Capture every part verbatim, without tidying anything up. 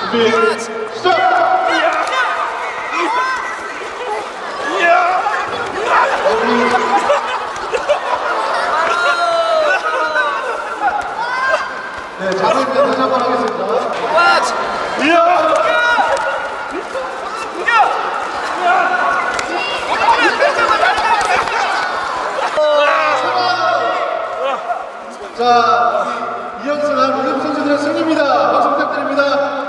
준비, 시작! 네, 잡을 때 다시 한번 하겠습니다. 이야! 자, 이연승한 올림픽 선수들의 승리입니다. 박수 부탁드립니다.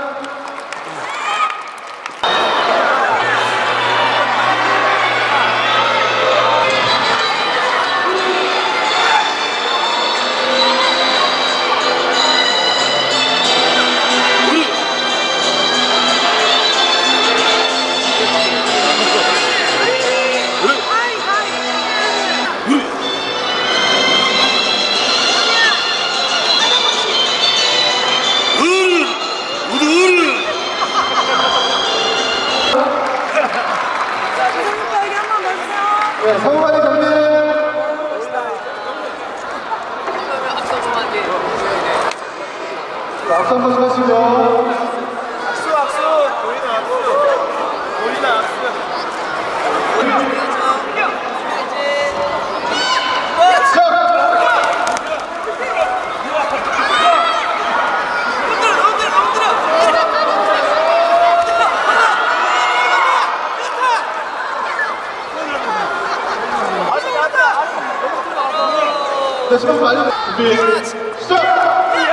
네, 성우관의 정리. 악수 한 번씩 하시고. 악수, 악수. 보이나, 악수. 보이나, 악수. 네, 시간 많이 준비, 시작!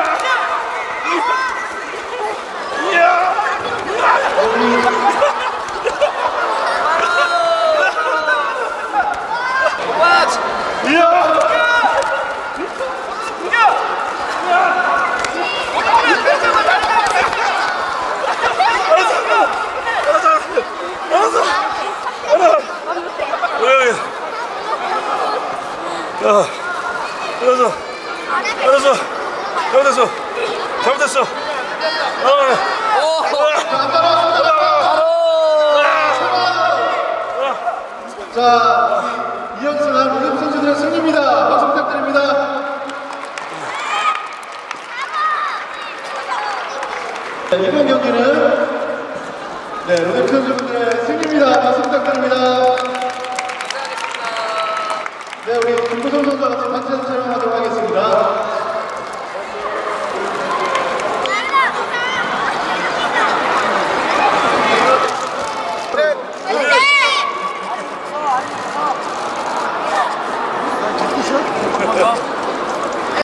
야, 알았어, 알았어, 잘못했어, 잘못했어. 자, 이연승한 올림픽 선수들의 승리입니다. 박수 부탁드립니다. 네, 이번 경기는 네, 올림픽 선수들의 승리입니다. 박수 부탁드립니다. 네, 우리 김구성 선수와 같이 단체 촬영하도록 하겠습니다.